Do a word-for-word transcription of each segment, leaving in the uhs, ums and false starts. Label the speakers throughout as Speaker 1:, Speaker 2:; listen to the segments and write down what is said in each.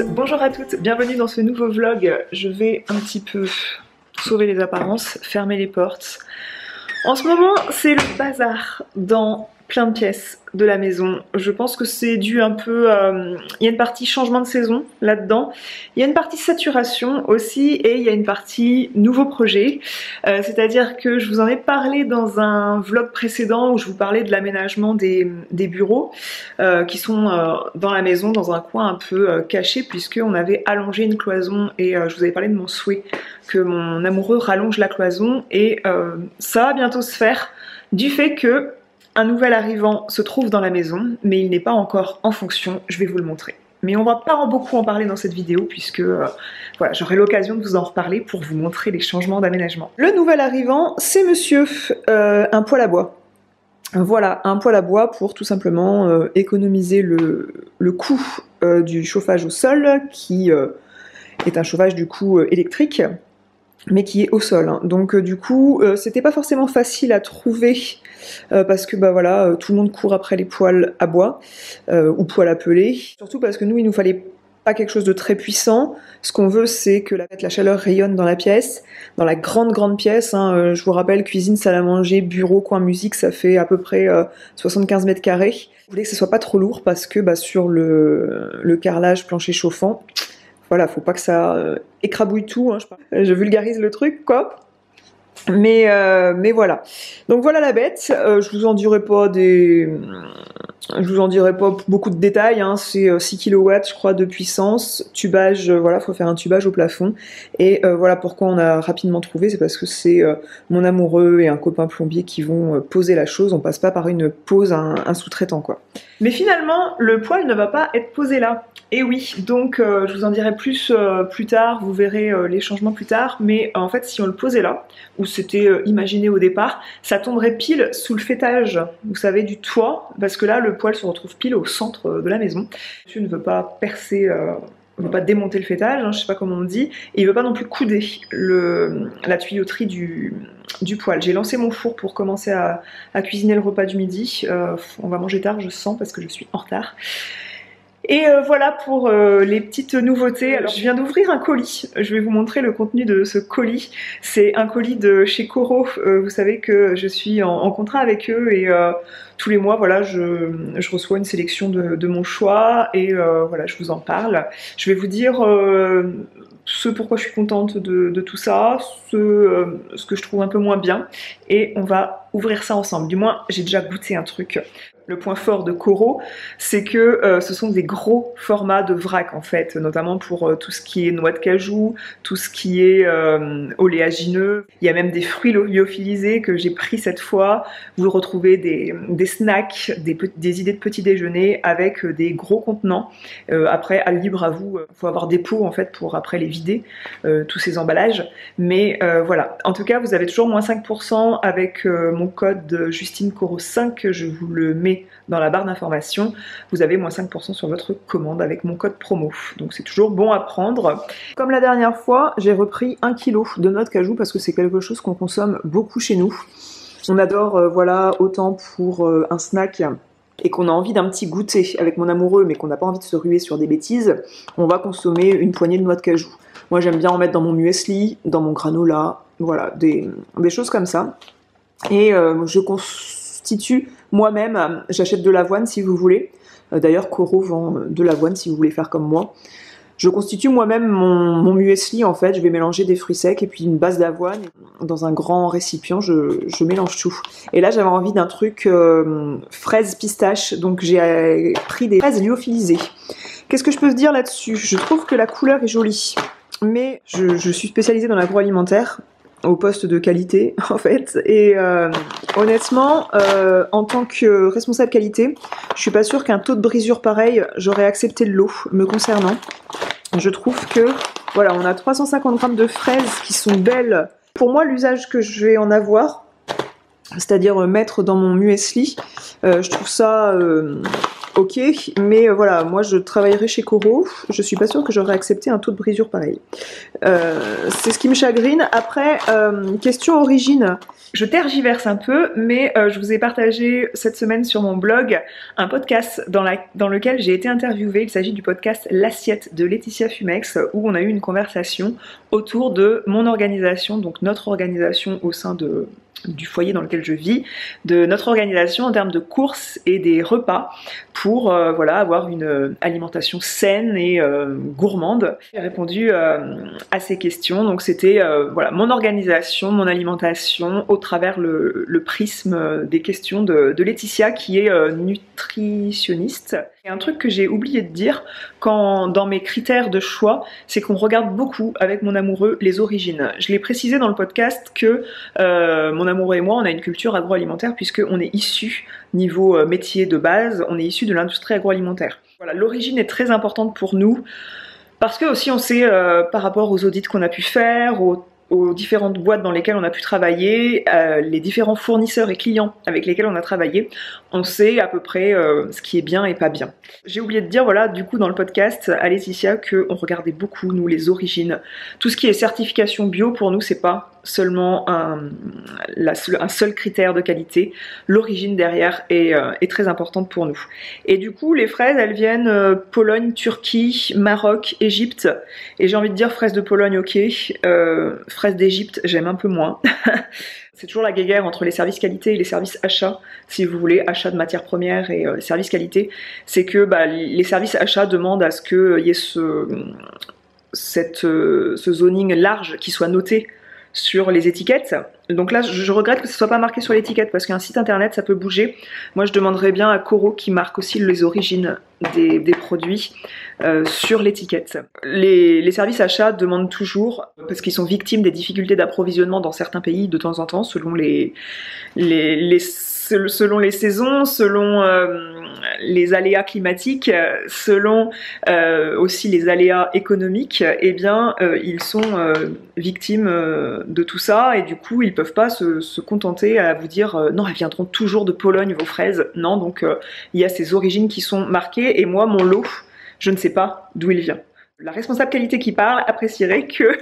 Speaker 1: tous, bonjour à toutes, bienvenue dans ce nouveau vlog. Je vais un petit peu sauver les apparences, fermer les portes. En ce moment, c'est le bazar dans plein de pièces de la maison. Je pense que c'est dû un peu... Euh, il y a une partie changement de saison là-dedans. Il y a une partie saturation aussi et il y a une partie nouveau projet. Euh, C'est-à-dire que je vous en ai parlé dans un vlog précédent où je vous parlais de l'aménagement des, des bureaux euh, qui sont euh, dans la maison, dans un coin un peu euh, caché, puisqu'on avait allongé une cloison et euh, je vous avais parlé de mon souhait que mon amoureux rallonge la cloison et euh, ça va bientôt se faire du fait que un nouvel arrivant se trouve dans la maison, mais il n'est pas encore en fonction, je vais vous le montrer. Mais on va pas en beaucoup en parler dans cette vidéo puisque euh, voilà, j'aurai l'occasion de vous en reparler pour vous montrer les changements d'aménagement. Le nouvel arrivant, c'est monsieur, euh, un poêle à bois. Voilà, un poêle à bois pour tout simplement euh, économiser le, le coût euh, du chauffage au sol, qui euh, est un chauffage du coup euh, électrique, mais qui est au sol. Hein. Donc euh, du coup, euh, c'était pas forcément facile à trouver euh, parce que bah voilà, euh, tout le monde court après les poêles à bois euh, ou poêles à peler. Surtout parce que nous, il nous fallait pas quelque chose de très puissant. Ce qu'on veut, c'est que la, la chaleur rayonne dans la pièce, dans la grande grande pièce. Hein. Euh, je vous rappelle, cuisine, salle à manger, bureau, coin musique, ça fait à peu près euh, soixante-quinze mètres carrés. Vous voulez que ce soit pas trop lourd parce que bah, sur le, le carrelage plancher chauffant, voilà, faut pas que ça euh, écrabouille tout, hein, je, je vulgarise le truc, quoi. Mais, euh, mais voilà. Donc voilà la bête. Euh, je vous en dirai pas des... Je vous en dirai pas beaucoup de détails, hein. C'est six kilowatts, je crois, de puissance. Tubage, euh, voilà, faut faire un tubage au plafond. Et euh, voilà pourquoi on a rapidement trouvé, c'est parce que c'est euh, mon amoureux et un copain plombier qui vont euh, poser la chose. On passe pas par une pose, un, un sous-traitant, quoi. Mais finalement, le poêle ne va pas être posé là. Et oui, donc euh, je vous en dirai plus euh, plus tard, vous verrez euh, les changements plus tard, mais euh, en fait si on le posait là, où c'était euh, imaginé au départ, ça tomberait pile sous le faîtage, vous savez, du toit, parce que là le poêle se retrouve pile au centre de la maison. Monsieur ne veut pas percer, euh, ne veut pas démonter le faîtage, hein, je sais pas comment on dit, et il veut pas non plus couder le, la tuyauterie du, du poêle. J'ai lancé mon four pour commencer à, à cuisiner le repas du midi, euh, on va manger tard je sens parce que je suis en retard. Et euh, voilà pour euh, les petites nouveautés. Alors je viens d'ouvrir un colis, je vais vous montrer le contenu de ce colis. C'est un colis de chez Coro, euh, vous savez que je suis en, en contrat avec eux et euh, tous les mois voilà, je, je reçois une sélection de, de mon choix et euh, voilà, je vous en parle. Je vais vous dire euh, ce pourquoi je suis contente de, de tout ça, ce, euh, ce que je trouve un peu moins bien et on va ouvrir ça ensemble. Du moins j'ai déjà goûté un truc. Le point fort de Coro, c'est que euh, ce sont des gros formats de vrac en fait, notamment pour euh, tout ce qui est noix de cajou, tout ce qui est euh, oléagineux. Il y a même des fruits lyophilisés que j'ai pris cette fois. Vous retrouvez des, des snacks, des, des idées de petit déjeuner avec euh, des gros contenants. Euh, après, à libre à vous, il faut avoir des pots en fait pour après les vider, euh, tous ces emballages. Mais euh, voilà, en tout cas, vous avez toujours moins cinq pour cent avec euh, mon code Justine Coro cinq, je vous le mets dans la barre d'information, vous avez moins cinq pour cent sur votre commande avec mon code promo. Donc c'est toujours bon à prendre. Comme la dernière fois, j'ai repris un kilo de noix de cajou parce que c'est quelque chose qu'on consomme beaucoup chez nous. On adore, euh, voilà, autant pour euh, un snack et qu'on a envie d'un petit goûter avec mon amoureux mais qu'on n'a pas envie de se ruer sur des bêtises, on va consommer une poignée de noix de cajou. Moi j'aime bien en mettre dans mon muesli, dans mon granola, voilà, des, des choses comme ça. Et euh, je constitue moi-même, j'achète de l'avoine si vous voulez. D'ailleurs, Coro vend de l'avoine si vous voulez faire comme moi. Je constitue moi-même mon, mon muesli en fait. Je vais mélanger des fruits secs et puis une base d'avoine. Dans un grand récipient, je, je mélange tout. Et là, j'avais envie d'un truc euh, fraise pistache. Donc j'ai euh, pris des fraises lyophilisées. Qu'est-ce que je peux se dire là-dessus? Je trouve que la couleur est jolie. Mais je, je suis spécialisée dans l'agroalimentaire, au poste de qualité en fait, et euh, honnêtement euh, en tant que responsable qualité je suis pas sûre qu'un taux de brisure pareil j'aurais accepté le lot me concernant. Je trouve que voilà, on a trois cent cinquante grammes de fraises qui sont belles. Pour moi l'usage que je vais en avoir, c'est à dire mettre dans mon muesli, euh, je trouve ça euh, ok, mais euh, voilà, moi je travaillerai chez Coro, je suis pas sûre que j'aurais accepté un taux de brisure pareil. Euh, c'est ce qui me chagrine. Après, euh, question origine. Je tergiverse un peu, mais euh, je vous ai partagé cette semaine sur mon blog un podcast dans, la, dans lequel j'ai été interviewée. Il s'agit du podcast L'Assiette de Laetitia Fumex, où on a eu une conversation autour de mon organisation, donc notre organisation au sein de, du foyer dans lequel je vis, de notre organisation en termes de courses et des repas pour euh, voilà, avoir une alimentation saine et euh, gourmande. J'ai répondu euh, à ces questions, donc c'était euh, voilà, mon organisation, mon alimentation au travers le, le prisme des questions de, de Laetitia qui est euh, nutritionniste. Et un truc que j'ai oublié de dire quand, dans mes critères de choix, c'est qu'on regarde beaucoup avec mon amoureux les origines. Je l'ai précisé dans le podcast que euh, mon amoureux et moi, on a une culture agroalimentaire puisqu'on est issus, niveau euh, métier de base, on est issus de l'industrie agroalimentaire. Voilà, l'origine est très importante pour nous parce que aussi on sait euh, par rapport aux audits qu'on a pu faire, aux aux différentes boîtes dans lesquelles on a pu travailler, euh, les différents fournisseurs et clients avec lesquels on a travaillé, on sait à peu près euh, ce qui est bien et pas bien. J'ai oublié de dire, voilà, du coup dans le podcast à Laetitia, qu'on regardait beaucoup, nous, les origines. Tout ce qui est certification bio, pour nous, c'est pas seulement un, la, un seul critère de qualité. L'origine derrière est, euh, est très importante pour nous. Et du coup, les fraises, elles viennent euh, Pologne, Turquie, Maroc, Égypte. Et j'ai envie de dire fraises de Pologne, ok. Euh, fraises d'Égypte, j'aime un peu moins. C'est toujours la guéguerre entre les services qualité et les services achats, si vous voulez, achat de matières premières et euh, les services qualité. C'est que bah, les services achats demandent à ce qu'il y ait ce, cette, euh, ce zoning large qui soit noté sur les étiquettes. Donc là, je regrette que ce soit pas marqué sur l'étiquette parce qu'un site internet, ça peut bouger. Moi, je demanderais bien à Coro qui marque aussi les origines des, des produits euh, sur l'étiquette. Les, les services achats demandent toujours, parce qu'ils sont victimes des difficultés d'approvisionnement dans certains pays de temps en temps, selon les, les, les selon les saisons, selon euh, les aléas climatiques, selon euh, aussi les aléas économiques, eh bien euh, ils sont euh, victimes euh, de tout ça et du coup ils peuvent pas se, se contenter à vous dire euh, non, elles viendront toujours de Pologne vos fraises. Non, donc euh, il y a ces origines qui sont marquées et moi mon lot, je ne sais pas d'où il vient. La responsable qualité qui parle apprécierait que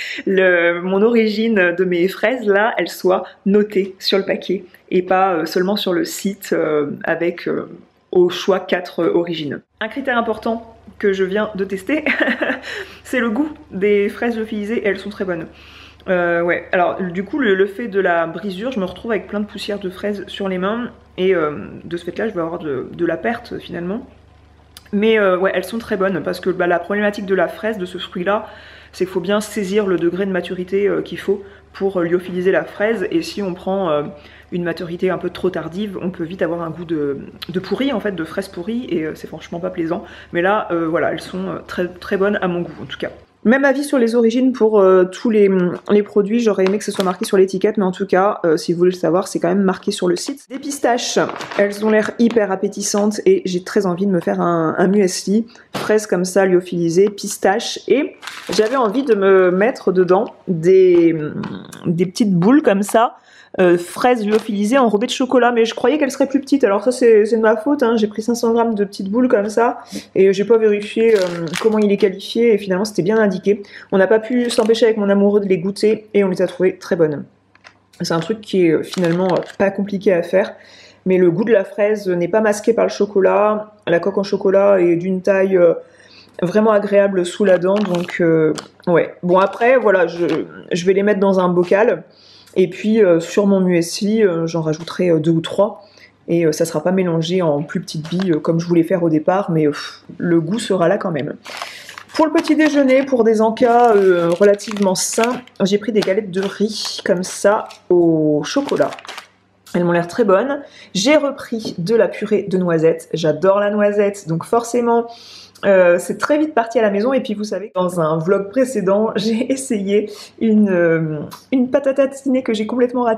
Speaker 1: le, mon origine de mes fraises là, elle soit notée sur le paquet et pas euh, seulement sur le site euh, avec euh, au choix quatre euh, origines. Un critère important que je viens de tester, c'est le goût des fraises lyophilisées et elles sont très bonnes. Euh, ouais, alors du coup le, le fait de la brisure, je me retrouve avec plein de poussière de fraises sur les mains et euh, de ce fait là je vais avoir de, de la perte finalement. Mais euh, ouais, elles sont très bonnes parce que bah, la problématique de la fraise, de ce fruit-là, c'est qu'il faut bien saisir le degré de maturité euh, qu'il faut pour euh, lyophiliser la fraise. Et si on prend euh, une maturité un peu trop tardive, on peut vite avoir un goût de, de pourri, en fait, de fraise pourrie, et euh, c'est franchement pas plaisant. Mais là, euh, voilà, elles sont euh, très, très bonnes à mon goût, en tout cas. Même avis sur les origines pour euh, tous les, les produits, j'aurais aimé que ce soit marqué sur l'étiquette, mais en tout cas, euh, si vous voulez le savoir, c'est quand même marqué sur le site. Des pistaches, elles ont l'air hyper appétissantes et j'ai très envie de me faire un, un muesli, fraises comme ça, lyophilisées, pistaches, et j'avais envie de me mettre dedans des, des petites boules comme ça, Euh, fraises lyophilisées enrobées de chocolat, mais je croyais qu'elles seraient plus petites, alors ça c'est de ma faute, hein. J'ai pris cinq cents grammes de petites boules comme ça, et j'ai pas vérifié euh, comment il est qualifié, et finalement c'était bien indiqué. On n'a pas pu s'empêcher avec mon amoureux de les goûter, et on les a trouvées très bonnes. C'est un truc qui est euh, finalement euh, pas compliqué à faire, mais le goût de la fraise n'est pas masqué par le chocolat, la coque en chocolat est d'une taille... Euh, vraiment agréable sous la dent, donc euh, ouais. Bon après, voilà, je, je vais les mettre dans un bocal, et puis euh, sur mon muesli, euh, j'en rajouterai euh, deux ou trois, et euh, ça sera pas mélangé en plus petites billes euh, comme je voulais faire au départ, mais euh, le goût sera là quand même. Pour le petit déjeuner, pour des encas euh, relativement sains, j'ai pris des galettes de riz comme ça au chocolat. Elles m'ont l'air très bonnes. J'ai repris de la purée de noisettes. J'adore la noisette, donc forcément... Euh, c'est très vite parti à la maison. Et puis vous savez, dans un vlog précédent, j'ai essayé une, euh, une pâte à tartiner que j'ai complètement ratée.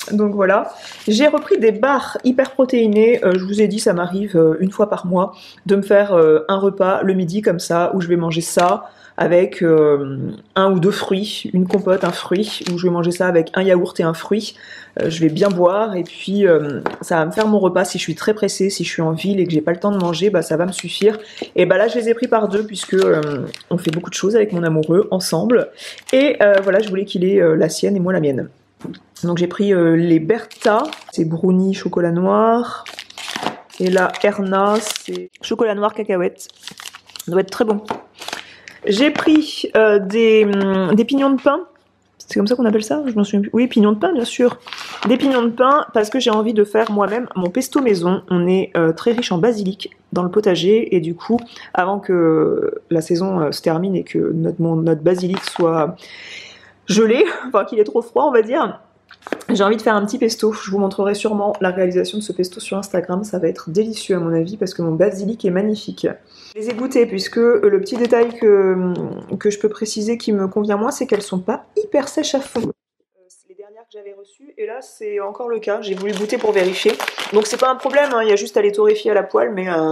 Speaker 1: Donc voilà, j'ai repris des barres hyper protéinées, euh, je vous ai dit ça m'arrive euh, une fois par mois de me faire euh, un repas le midi comme ça, où je vais manger ça avec euh, un ou deux fruits, une compote, un fruit, où je vais manger ça avec un yaourt et un fruit, euh, je vais bien boire et puis euh, ça va me faire mon repas. Si je suis très pressée, si je suis en ville et que j'ai pas le temps de manger, bah ça va me suffire. Et bah là je les ai pris par deux puisque euh, on fait beaucoup de choses avec mon amoureux ensemble, et euh, voilà, je voulais qu'il ait euh, la sienne et moi la mienne. Donc j'ai pris euh, les Bertha, c'est brownie chocolat noir, et la Erna, c'est chocolat noir cacahuète, ça doit être très bon. J'ai pris euh, des, hum, des pignons de pain, c'est comme ça qu'on appelle ça, je m'en souviens plus. Oui, pignons de pain bien sûr, des pignons de pain parce que j'ai envie de faire moi-même mon pesto maison. On est euh, très riche en basilic dans le potager et du coup, avant que la saison euh, se termine et que notre, mon, notre basilic soit gelé, enfin qu'il est trop froid on va dire, j'ai envie de faire un petit pesto. Je vous montrerai sûrement la réalisation de ce pesto sur Instagram, ça va être délicieux à mon avis parce que mon basilic est magnifique. Je les ai goûtées puisque le petit détail que, que je peux préciser qui me convient moins, c'est qu'elles sont pas hyper sèches à fond. Les dernières que j'avais reçues, et là c'est encore le cas, j'ai voulu goûter pour vérifier. Donc c'est pas un problème, hein, il y a juste à les torréfier à la poêle, mais euh,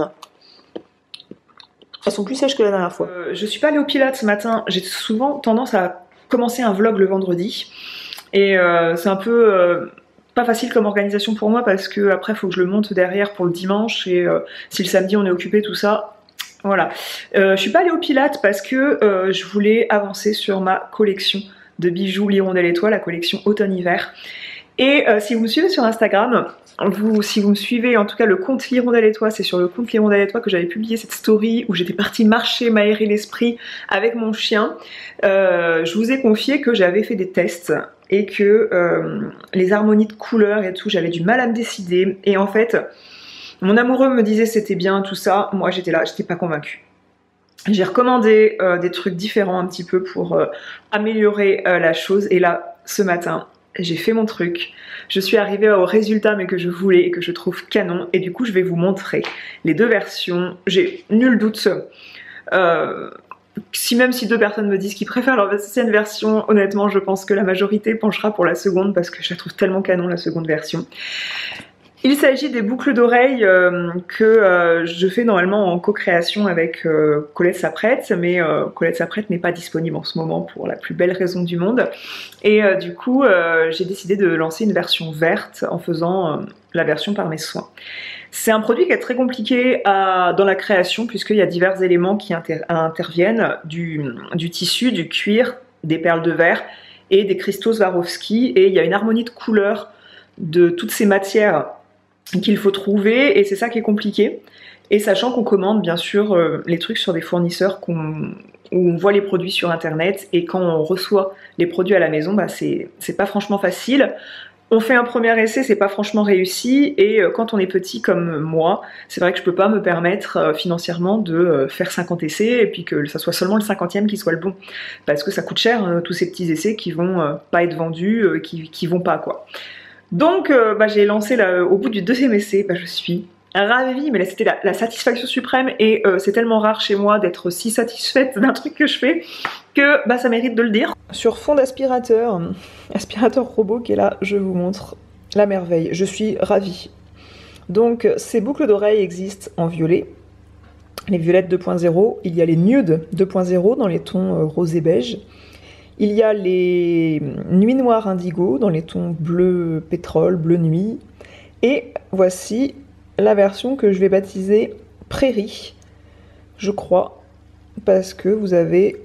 Speaker 1: elles sont plus sèches que la dernière fois. Euh, je suis pas allée au Pilates ce matin, j'ai souvent tendance à commencer un vlog le vendredi. Et euh, c'est un peu euh, pas facile comme organisation pour moi parce que après il faut que je le monte derrière pour le dimanche et euh, si le samedi on est occupé tout ça, voilà. Euh, je suis pas allée au Pilates parce que euh, je voulais avancer sur ma collection de bijoux l'Hirondelle et Toi, la collection automne-hiver. Et euh, si vous me suivez sur Instagram, vous, si vous me suivez, en tout cas le compte l'Hirondelle et Toi, c'est sur le compte l'Hirondelle et Toi que j'avais publié cette story où j'étais partie marcher, m'aérer l'esprit avec mon chien. Euh, je vous ai confié que j'avais fait des tests et que euh, les harmonies de couleurs et tout, j'avais du mal à me décider. Et en fait, mon amoureux me disait c'était bien tout ça, moi j'étais là, j'étais pas convaincue. J'ai recommandé euh, des trucs différents un petit peu pour euh, améliorer euh, la chose, et là, ce matin, j'ai fait mon truc, je suis arrivée au résultat mais que je voulais et que je trouve canon, et du coup je vais vous montrer les deux versions. J'ai nul doute, euh, si même si deux personnes me disent qu'ils préfèrent leur ancienne version, honnêtement je pense que la majorité penchera pour la seconde parce que je la trouve tellement canon la seconde version. Il s'agit des boucles d'oreilles euh, que euh, je fais normalement en co-création avec euh, Colette Saprette, mais euh, Colette Saprette n'est pas disponible en ce moment pour la plus belle raison du monde. Et euh, du coup, euh, j'ai décidé de lancer une version verte en faisant euh, la version par mes soins. C'est un produit qui est très compliqué à, dans la création puisqu'il y a divers éléments qui inter interviennent, du, du tissu, du cuir, des perles de verre et des cristaux Swarovski, et il y a une harmonie de couleurs de toutes ces matières qu'il faut trouver, et c'est ça qui est compliqué. Et sachant qu'on commande bien sûr euh, les trucs sur des fournisseurs qu'on, où on voit les produits sur internet, et quand on reçoit les produits à la maison, bah c'est pas franchement facile. On fait un premier essai, c'est pas franchement réussi, et euh, quand on est petit comme moi, c'est vrai que je peux pas me permettre euh, financièrement de euh, faire cinquante essais et puis que ça soit seulement le cinquantième qui soit le bon, parce que ça coûte cher euh, tous ces petits essais qui vont euh, pas être vendus, euh, qui, qui vont pas quoi. Donc euh, bah, j'ai lancé là, au bout du deuxième essai, bah, je suis ravie, mais là c'était la, la satisfaction suprême, et euh, c'est tellement rare chez moi d'être si satisfaite d'un truc que je fais que bah, ça mérite de le dire. Sur fond d'aspirateur, aspirateur robot qui est là, je vous montre la merveille, je suis ravie. Donc ces boucles d'oreilles existent en violet, les violettes deux point zéro, il y a les nude deux point zéro dans les tons euh, rose et beige. Il y a les nuits noires indigo dans les tons bleu pétrole, bleu nuit. Et voici la version que je vais baptiser prairie, je crois, parce que vous avez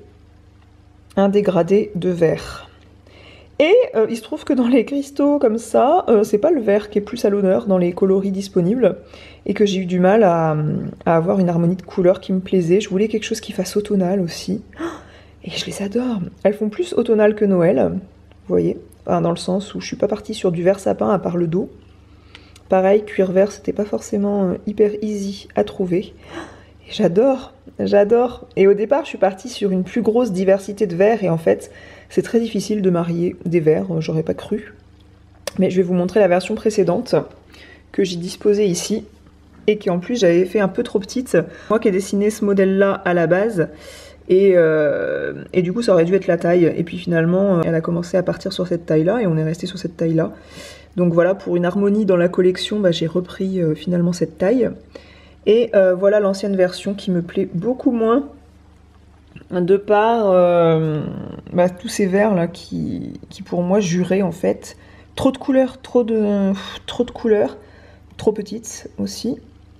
Speaker 1: un dégradé de vert. Et euh, il se trouve que dans les cristaux comme ça, euh, c'est pas le vert qui est plus à l'honneur dans les coloris disponibles, et que j'ai eu du mal à, à avoir une harmonie de couleurs qui me plaisait. Je voulais quelque chose qui fasse automnal aussi. Et je les adore. Elles font plus automnal que Noël, vous voyez, enfin, dans le sens où je suis pas partie sur du vert sapin à part le dos. Pareil, cuir vert, c'était pas forcément hyper easy à trouver. Et j'adore, j'adore. Et au départ, je suis partie sur une plus grosse diversité de verts, et en fait, c'est très difficile de marier des verts, j'aurais pas cru. Mais je vais vous montrer la version précédente que j'ai disposée ici, et qui en plus j'avais fait un peu trop petite. Moi qui ai dessiné ce modèle-là à la base, Et, euh, et du coup ça aurait dû être la taille, et puis finalement elle a commencé à partir sur cette taille là et on est resté sur cette taille là. Donc voilà, pour une harmonie dans la collection, bah, j'ai repris euh, finalement cette taille. Et euh, voilà l'ancienne version qui me plaît beaucoup moins, de par euh, bah, tous ces verres là qui, qui pour moi juraient en fait. Trop de couleurs, trop de, trop de couleurs, trop petites aussi.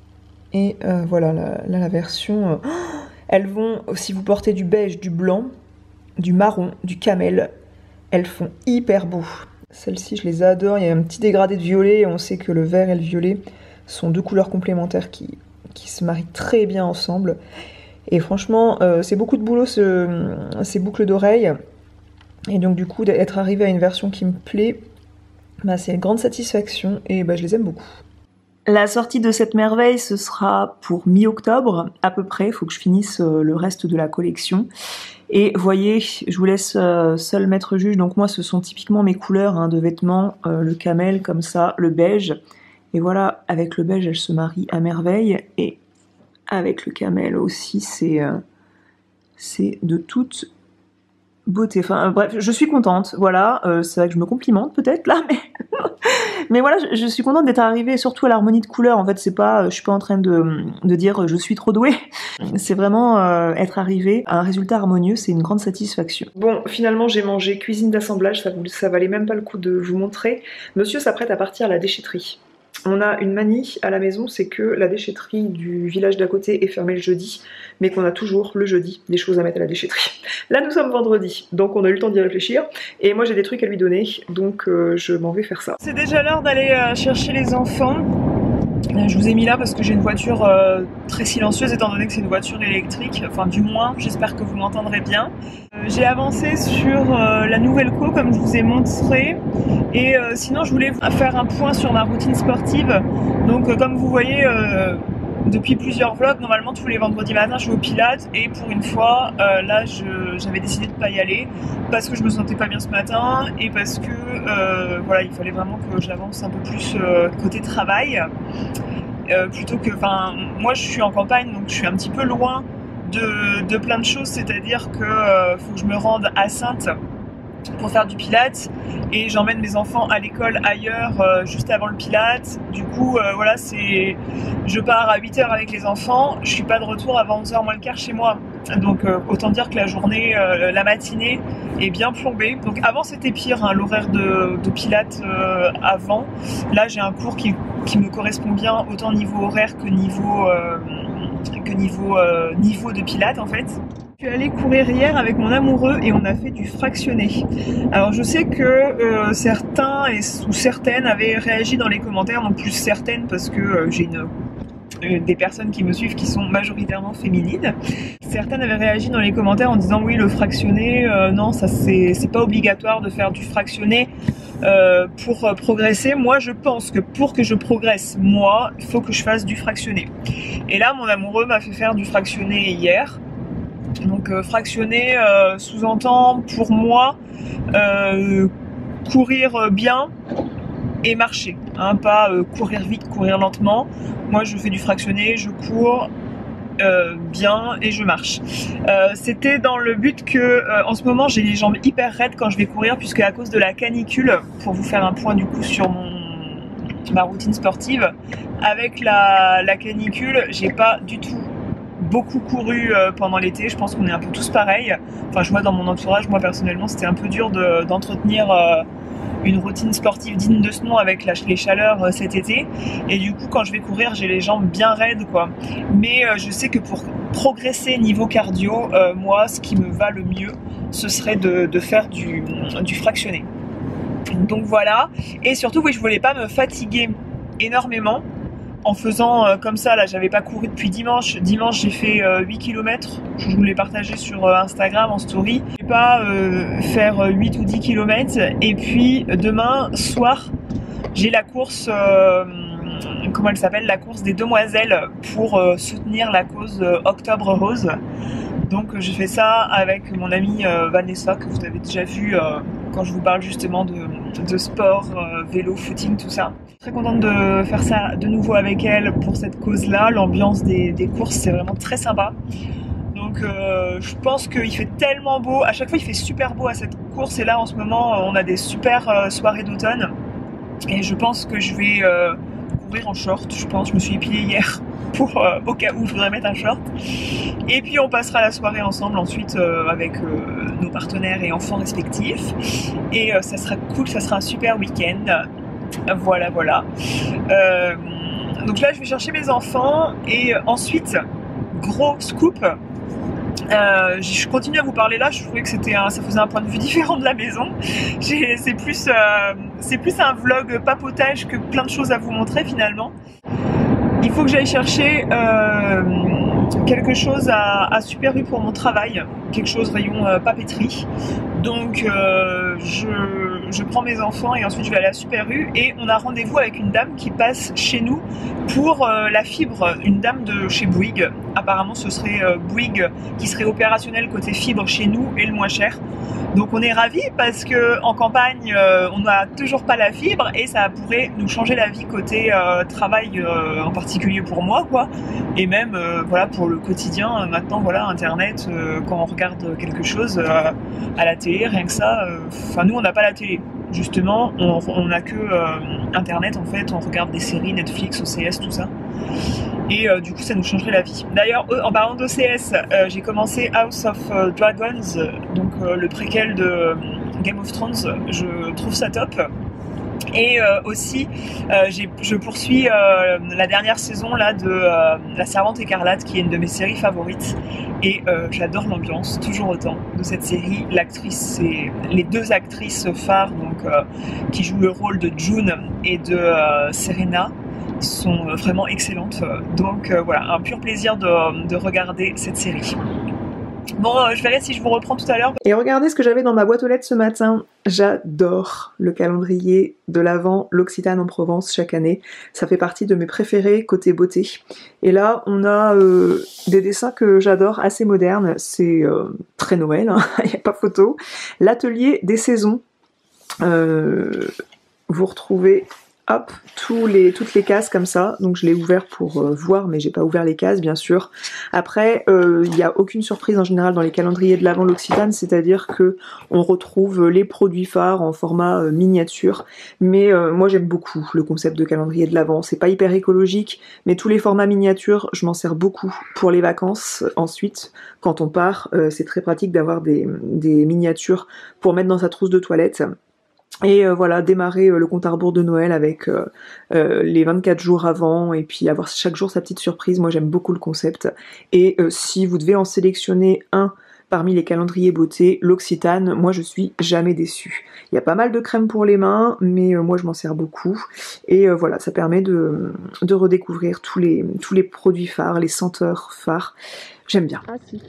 Speaker 1: Et euh, voilà, là, là la version... Euh, elles vont, si vous portez du beige, du blanc, du marron, du camel, elles font hyper beau. Celles-ci, je les adore. Il y a un petit dégradé de violet, et on sait que le vert et le violet sont deux couleurs complémentaires qui, qui se marient très bien ensemble. Et franchement, euh, c'est beaucoup de boulot ce, ces boucles d'oreilles. Et donc du coup, d'être arrivé à une version qui me plaît, bah, c'est une grande satisfaction et bah, je les aime beaucoup. La sortie de cette merveille, ce sera pour mi-octobre, à peu près. Il faut que je finisse le reste de la collection. Et voyez, je vous laisse seul maître juge. Donc moi, ce sont typiquement mes couleurs hein, de vêtements. Euh, le camel, comme ça, le beige. Et voilà, avec le beige, elle se marie à merveille. Et avec le camel aussi, c'est euh, c'est de toute beauté. Enfin, euh, bref, je suis contente. Voilà, euh, c'est vrai que je me complimente peut-être là, mais... Mais voilà, je, je suis contente d'être arrivée surtout à l'harmonie de couleurs. En fait, c'est pas, je suis pas en train de, de dire je suis trop douée. C'est vraiment euh, être arrivée à un résultat harmonieux, c'est une grande satisfaction. Bon, finalement, j'ai mangé cuisine d'assemblage, ça, ça valait même pas le coup de vous montrer. Monsieur s'apprête à partir à la déchetterie. On a une manie à la maison, c'est que la déchetterie du village d'à côté est fermée le jeudi, mais qu'on a toujours le jeudi des choses à mettre à la déchetterie. Là nous sommes vendredi, donc on a eu le temps d'y réfléchir, et moi j'ai des trucs à lui donner, donc euh, je m'en vais faire ça. C'est déjà l'heure d'aller euh, chercher les enfants. Je vous ai mis là parce que j'ai une voiture euh, très silencieuse étant donné que c'est une voiture électrique, enfin du moins j'espère que vous m'entendrez bien. Euh, j'ai avancé sur euh, la nouvelle co comme je vous ai montré et euh, sinon je voulais faire un point sur ma routine sportive. Donc euh, comme vous voyez euh, depuis plusieurs vlogs, normalement tous les vendredis matins je vais au Pilates et pour une fois euh, là j'avais décidé de pas y aller parce que je me sentais pas bien ce matin et parce que euh, voilà il fallait vraiment que j'avance un peu plus euh, côté travail. Euh, plutôt que, enfin, moi je suis en campagne donc je suis un petit peu loin de, de plein de choses, c'est-à-dire que euh, faut que je me rende à Saintes pour faire du Pilates et j'emmène mes enfants à l'école ailleurs euh, juste avant le Pilates. Du coup euh, voilà, c'est je pars à huit heures avec les enfants, je suis pas de retour avant onze heures moins le quart chez moi. Donc euh, autant dire que la journée, euh, la matinée est bien plombée. Donc avant c'était pire hein, l'horaire de, de Pilates euh, avant. Là j'ai un cours qui, qui me correspond bien autant niveau horaire que niveau euh, que niveau, euh, niveau de Pilates en fait. Je suis allée courir hier avec mon amoureux et on a fait du fractionné. Alors je sais que euh, certains et, ou certaines avaient réagi dans les commentaires, donc plus certaines parce que euh, j'ai une des personnes qui me suivent qui sont majoritairement féminines. Certaines avaient réagi dans les commentaires en disant oui le fractionné, euh, non ça c'est pas obligatoire de faire du fractionné euh, pour euh, progresser. Moi je pense que pour que je progresse, moi il faut que je fasse du fractionné. Et là mon amoureux m'a fait faire du fractionné hier. Donc euh, fractionné euh, sous-entend pour moi euh, courir bien et marcher, hein, pas euh, courir vite, courir lentement. Moi je fais du fractionné, je cours euh, bien et je marche. Euh, C'était dans le but que euh, en ce moment j'ai les jambes hyper raides quand je vais courir puisque à cause de la canicule, pour vous faire un point du coup sur mon ma routine sportive, avec la, la canicule j'ai pas du tout beaucoup couru euh, pendant l'été, je pense qu'on est un peu tous pareils. Enfin je vois dans mon entourage, moi personnellement c'était un peu dur d'entretenir de, euh, une routine sportive digne de ce nom avec la, les chaleurs euh, cet été et du coup quand je vais courir j'ai les jambes bien raides quoi. Mais euh, je sais que pour progresser niveau cardio, euh, moi ce qui me va le mieux ce serait de, de faire du, du fractionné. Donc voilà, et surtout oui je voulais pas me fatiguer énormément en faisant euh, comme ça. Là j'avais pas couru depuis dimanche, dimanche j'ai fait euh, huit kilomètres, je vous l'ai partagé sur euh, Instagram en story. Je vais pas euh, faire huit ou dix kilomètres et puis demain soir j'ai la course, euh, comment elle s'appelle, la course des demoiselles pour euh, soutenir la cause euh, Octobre Rose. Donc je fais ça avec mon amie euh, Vanessa que vous avez déjà vu euh, quand je vous parle justement de, de sport, euh, vélo, footing, tout ça. Je suis très contente de faire ça de nouveau avec elle pour cette cause-là. L'ambiance des, des courses c'est vraiment très sympa. Donc Donc euh, je pense qu'il fait tellement beau, à chaque fois il fait super beau à cette course et là en ce moment on a des super euh, soirées d'automne et je pense que je vais euh, courir en short, je pense, je me suis épilée hier pour euh, au cas où je voudrais mettre un short et puis on passera la soirée ensemble ensuite euh, avec euh, nos partenaires et enfants respectifs et euh, ça sera cool, ça sera un super week-end. Voilà voilà euh, donc là je vais chercher mes enfants et ensuite gros scoop, euh, je continue à vous parler là, je trouvais que c'était un, ça faisait un point de vue différent de la maison. C'est plus, euh, c'est plus un vlog papotage que plein de choses à vous montrer finalement. Il faut que j'aille chercher euh, quelque chose à, à Super U pour mon travail, quelque chose rayon euh, papeterie. Donc euh, je, je prends mes enfants et ensuite je vais aller à Super U et on a rendez-vous avec une dame qui passe chez nous pour euh, la fibre, une dame de chez Bouygues. Apparemment ce serait euh, Bouygues qui serait opérationnel côté fibre chez nous et le moins cher. Donc on est ravis parce que en campagne euh, on n'a toujours pas la fibre et ça pourrait nous changer la vie côté euh, travail euh, en particulier pour moi quoi. Et même euh, voilà pour le quotidien maintenant voilà internet euh, quand on regarde quelque chose euh, à la télé rien que ça. Enfin euh, nous on n'a pas la télé justement on n'a que euh, internet en fait on regarde des séries Netflix, O C S tout ça. Et euh, du coup ça nous changerait la vie. D'ailleurs en parlant d'O C S, euh, j'ai commencé House of Dragons, donc euh, le préquel de euh, Game of Thrones, je trouve ça top. Et euh, aussi euh, je poursuis euh, la dernière saison là de euh, La Servante Écarlate qui est une de mes séries favorites et euh, j'adore l'ambiance toujours autant de cette série. L'actrice, c'est les deux actrices phares donc, euh, qui jouent le rôle de June et de euh, Serena sont vraiment excellentes, donc euh, voilà, un pur plaisir de, de regarder cette série. Bon, euh, je verrai si je vous reprends tout à l'heure. Et regardez ce que j'avais dans ma boîte aux lettres ce matin. J'adore le calendrier de l'Avent, l'Occitane en Provence chaque année. Ça fait partie de mes préférés côté beauté. Et là, on a euh, des dessins que j'adore, assez modernes. C'est euh, très Noël, hein, il n'y a pas photo. L'atelier des saisons. Euh, vous retrouvez... Hop, tous les, toutes les cases comme ça, donc je l'ai ouvert pour euh, voir, mais j'ai pas ouvert les cases bien sûr. Après, il euh, n'y a aucune surprise en général dans les calendriers de l'Avent l'Occitane, c'est-à-dire que on retrouve les produits phares en format euh, miniature, mais euh, moi j'aime beaucoup le concept de calendrier de l'Avent, c'est pas hyper écologique, mais tous les formats miniatures, je m'en sers beaucoup pour les vacances. Ensuite, quand on part, euh, c'est très pratique d'avoir des, des miniatures pour mettre dans sa trousse de toilette. Et euh, voilà, démarrer euh, le compte à rebours de Noël avec euh, euh, les vingt-quatre jours avant et puis avoir chaque jour sa petite surprise. Moi j'aime beaucoup le concept. Et euh, si vous devez en sélectionner un parmi les calendriers beauté, l'Occitane, moi je suis jamais déçue. Il y a pas mal de crèmes pour les mains, mais euh, moi je m'en sers beaucoup. Et euh, voilà, ça permet de, de redécouvrir tous les, tous les produits phares, les senteurs phares. J'aime bien. Ah si,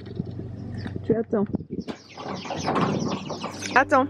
Speaker 1: tu attends. Attends.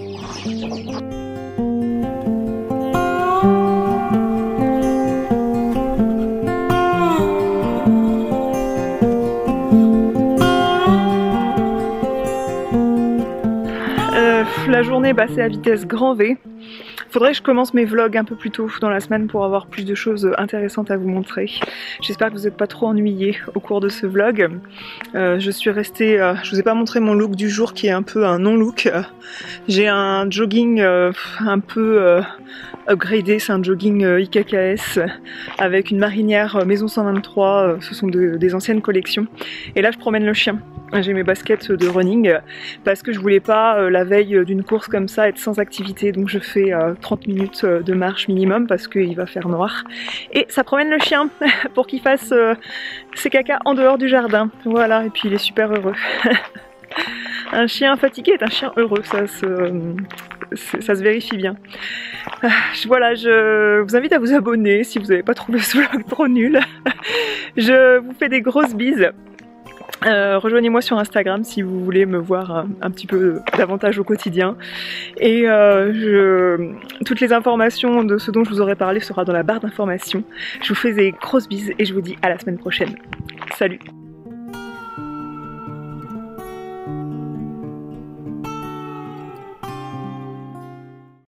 Speaker 1: Euh, la journée est passée à vitesse grand V. Faudrait que je commence mes vlogs un peu plus tôt dans la semaine pour avoir plus de choses intéressantes à vous montrer. J'espère que vous n'êtes pas trop ennuyés au cours de ce vlog. Euh, je suis restée... Euh, je vous ai pas montré mon look du jour qui est un peu un non-look. Euh, J'ai un jogging euh, un peu euh, upgradé, c'est un jogging euh, I K K S avec une marinière euh, Maison cent vingt-trois, euh, ce sont de, des anciennes collections. Et là je promène le chien. J'ai mes baskets de running parce que je voulais pas euh, la veille d'une course comme ça être sans activité, donc je fais euh, trente minutes de marche minimum parce qu'il va faire noir et ça promène le chien pour qu'il fasse euh, ses caca en dehors du jardin, voilà, et puis il est super heureux. Un chien fatigué est un chien heureux, ça se, ça se vérifie bien. Voilà, je vous invite à vous abonner si vous n'avez pas trouvé ce vlog trop nul. Je vous fais des grosses bises. Euh, rejoignez-moi sur Instagram si vous voulez me voir un, un petit peu davantage au quotidien. Et euh, je... toutes les informations de ce dont je vous aurais parlé sera dans la barre d'informations. Je vous fais des grosses bises et je vous dis à la semaine prochaine. Salut!